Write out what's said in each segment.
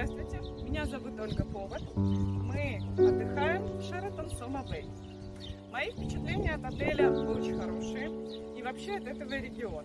Здравствуйте, меня зовут Ольга Повод. Мы отдыхаем в Sheraton Soma Bay. Мои впечатления от отеля очень хорошие и вообще от этого региона.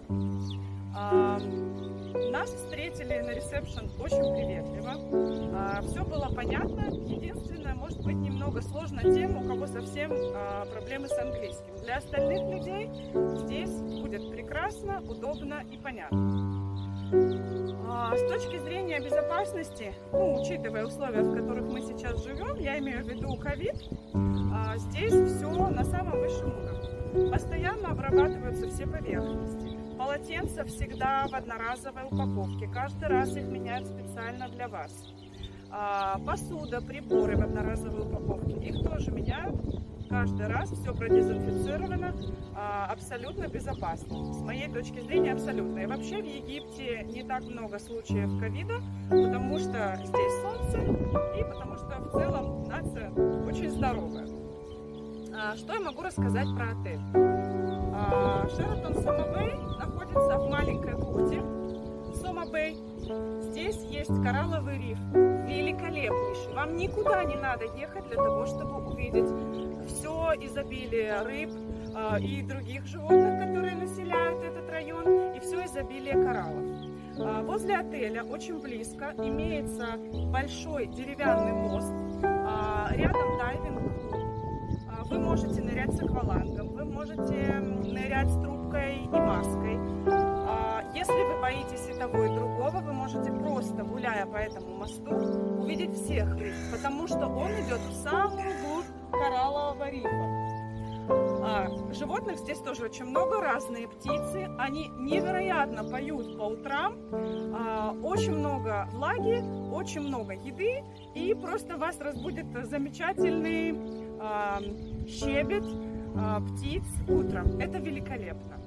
Нас встретили на ресепшн очень приветливо. Все было понятно. Единственное, может быть, немного сложно тем, у кого совсем проблемы с английским. Для остальных людей здесь будет прекрасно, удобно и понятно. С точки зрения безопасности, учитывая условия, в которых мы сейчас живем, я имею в виду ковид, здесь все на самом высшем уровне. Постоянно обрабатываются все поверхности. Полотенца всегда в одноразовой упаковке. Каждый раз их меняют специально для вас. Посуда, приборы в одноразовой упаковке. Их тоже меняют каждый раз. Все продезинфицировано. Абсолютно безопасно. С моей точки зрения, абсолютно. И вообще в Египте не так много случаев ковида, потому что здесь солнце и потому что в целом нация очень здоровая. Что я могу рассказать про отель? Sheraton Soma Bay находится в маленькой бухте Soma Bay. Здесь есть коралловый риф, великолепнейший. Вам никуда не надо ехать для того, чтобы увидеть все изобилие рыб и других животных, которые населяют этот район, и все изобилие кораллов. Возле отеля очень близко имеется большой деревянный мост, рядом дайвинг. Вы можете нырять с аквалангом, вы можете нырять с трубкой и маской. Если вы боитесь и того, и другого, вы можете просто, гуляя по этому мосту, увидеть всех рыб, потому что он идет в самую глубь кораллового рифа. Животных здесь тоже очень много, разные птицы, они невероятно поют по утрам, очень много влаги, очень много еды, и просто вас разбудит замечательный щебет птиц утром. Это великолепно.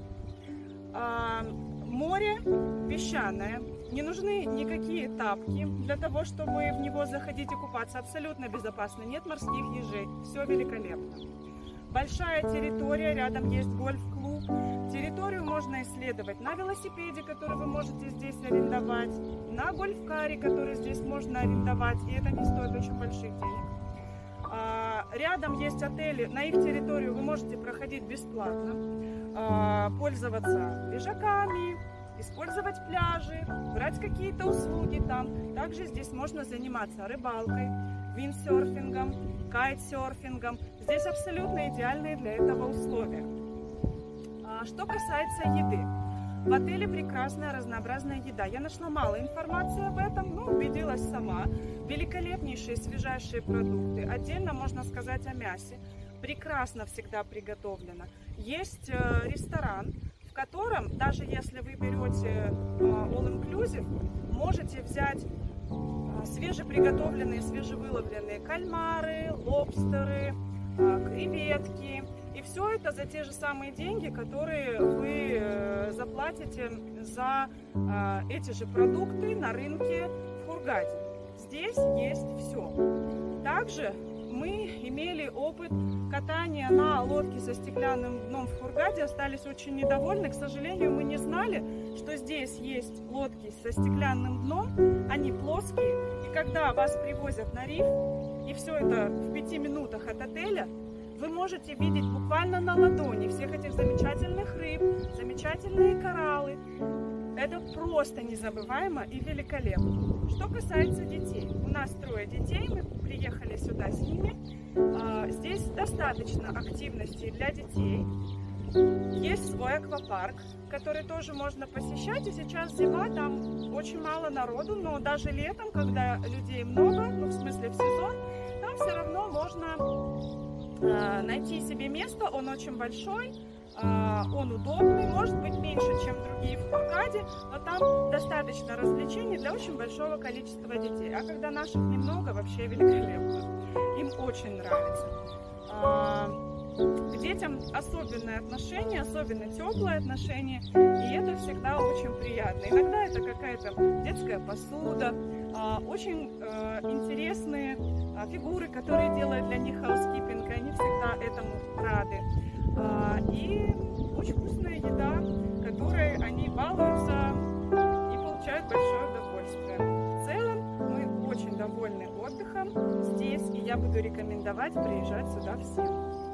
Море песчаное, не нужны никакие тапки для того, чтобы в него заходить и купаться, абсолютно безопасно, нет морских ежей, все великолепно. Большая территория, рядом есть гольф-клуб, территорию можно исследовать на велосипеде, который вы можете здесь арендовать, на гольф-каре, который здесь можно арендовать, и это не стоит очень больших денег. Рядом есть отели, на их территорию вы можете проходить бесплатно, пользоваться лежаками, использовать пляжи, брать какие-то услуги там. Также здесь можно заниматься рыбалкой, виндсерфингом, кайтсерфингом. Здесь абсолютно идеальные для этого условия. Что касается еды. В отеле прекрасная разнообразная еда. Я нашла мало информации об этом, но убедилась сама. Великолепнейшие свежайшие продукты. Отдельно можно сказать о мясе. Прекрасно всегда приготовлено. Есть ресторан, в котором, даже если вы берете all-inclusive, можете взять свежеприготовленные, свежевыловленные кальмары, лобстеры, креветки. И все это за те же самые деньги, которые вы заплатите за эти же продукты на рынке в Хургаде. Здесь есть все. Также мы имели опыт катания на лодке со стеклянным дном в Хургаде, остались очень недовольны. К сожалению, мы не знали, что здесь есть лодки со стеклянным дном, они плоские. И когда вас привозят на риф, и все это в 5 минутах от отеля, вы можете видеть буквально на ладони всех этих замечательных рыб, замечательные кораллы. Это просто незабываемо и великолепно. Что касается детей. У нас 3 детей, мы приехали сюда с ними. Здесь достаточно активностей для детей. Есть свой аквапарк, который тоже можно посещать. И сейчас зима, там очень мало народу, но даже летом, когда людей много, в смысле в сезон, там все равно можно найти себе место. Он очень большой, он удобный, может быть меньше, чем другие в Хургаде, но там достаточно развлечений для очень большого количества детей. А когда наших немного, вообще великолепно. Им очень нравится. К детям особенное отношение, особенно теплое отношение, и это всегда очень приятно. Иногда это какая-то детская посуда, очень интересные фигуры, которые делают для них хаускипинг, и они всегда этому рады. И очень вкусная еда, которой они балуются и получают большое удовольствие. В целом мы очень здесь, и я буду рекомендовать приезжать сюда всем.